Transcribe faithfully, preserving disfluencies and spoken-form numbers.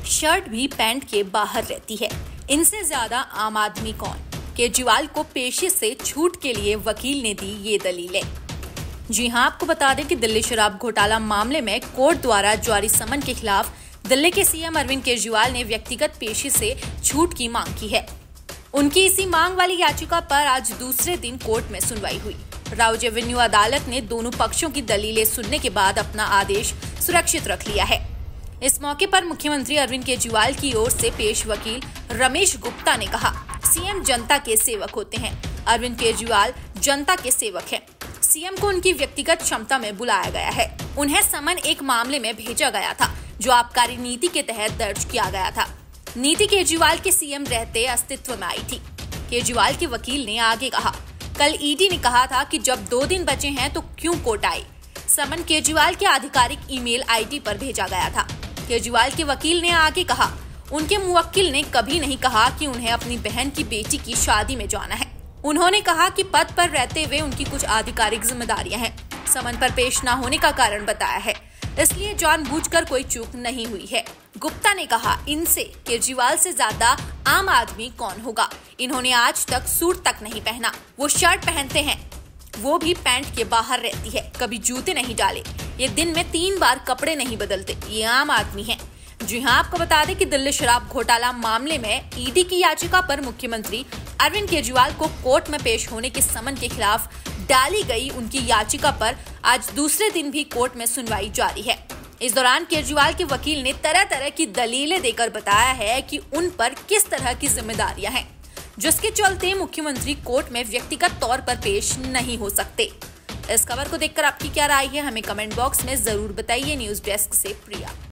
Shirt भी pant के बाहर रहती है। इनसे ज्यादा आम आदमी कौन? केजरीवाल को पेशे से छूट के लिए वकील ने दी ये दलीलें। जी हां, आपको बता दें कि दिल्ली शराब घोटाला मामले में कोर्ट द्वारा जारी समन के खिलाफ दिल्ली के सीएम अरविंद केजरीवाल ने व्यक्तिगत पेशे से छूट की मांग की है। उनकी इसी मांग वाली याचिका पर आज दूसरे दिन कोर्ट में सुनवाई हुई। राउज एवेन्यू अदालत ने दोनों पक्षों की दलीलें सुनने के बाद अपना आदेश सुरक्षित रख लिया है। इस मौके पर मुख्यमंत्री अरविंद केजरीवाल की ओर से पेश वकील रमेश गुप्ता ने कहा, सीएम जनता के सेवक होते हैं। अरविंद केजरीवाल जनता के सेवक हैं। सीएम को उनकी व्यक्तिगत क्षमता में बुलाया गया है। उन्हें समन एक मामले में भेजा गया था जो आबकारी नीति के तहत दर्ज किया गया था। नीति केजरीवाल के सीएम रहते अस्तित्व में आई थी। केजरीवाल के वकील ने आगे कहा, कल ईडी ने कहा था कि जब दो दिन बचे हैं तो क्यों कोर्ट आए। समन केजरीवाल के आधिकारिक ईमेल आईडी पर भेजा गया था। केजरीवाल के वकील ने आगे कहा, उनके मुवक्किल ने कभी नहीं कहा कि उन्हें अपनी बहन की बेटी की शादी में जाना है। उन्होंने कहा कि पद पर रहते हुए उनकी कुछ आधिकारिक जिम्मेदारियां हैं। समन पर पेश न होने का कारण बताया है, इसलिए जानबूझकर कोई चूक नहीं हुई है। गुप्ता ने कहा, इनसे केजरीवाल से ज्यादा आम आदमी कौन होगा। इन्होंने आज तक सूट तक नहीं पहना, वो शर्ट पहनते हैं, वो भी पैंट के बाहर रहती है। कभी जूते नहीं डाले, ये दिन में तीन बार कपड़े नहीं बदलते, ये आम आदमी है। जी हां, आपको बता दें कि दिल्ली शराब घोटाला मामले में ईडी की याचिका पर मुख्यमंत्री अरविंद केजरीवाल को कोर्ट में पेश होने के समन के खिलाफ डाली गई उनकी याचिका पर आज दूसरे दिन भी कोर्ट में सुनवाई जारी है। इस दौरान केजरीवाल के वकील ने तरह तरह की दलीलें देकर बताया है कि उन पर किस तरह की जिम्मेदारियां हैं, जिसके चलते मुख्यमंत्री कोर्ट में व्यक्तिगत तौर पर पेश नहीं हो सकते। इस खबर को देखकर आपकी क्या राय है, हमें कमेंट बॉक्स में जरूर बताइए। न्यूज डेस्क से प्रिया।